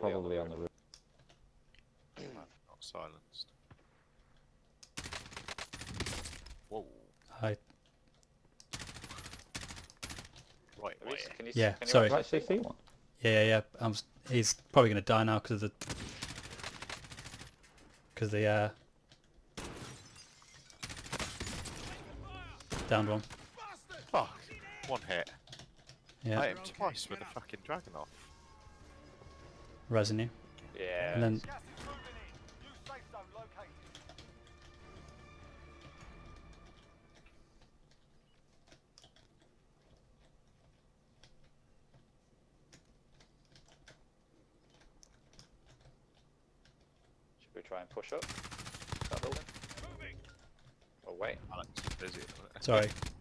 probably on the roof. Not silenced. Whoa. Hi. Right, wait. Yeah, sorry. Did I actually see one? Yeah. He's probably going to die now because of the downed one. Fuck. One hit. Yeah, I hit him twice with a fucking dragon off. resing you. Yeah. And then Should we try and push up that building? Oh wait. Alex is busy at the minute. sorry.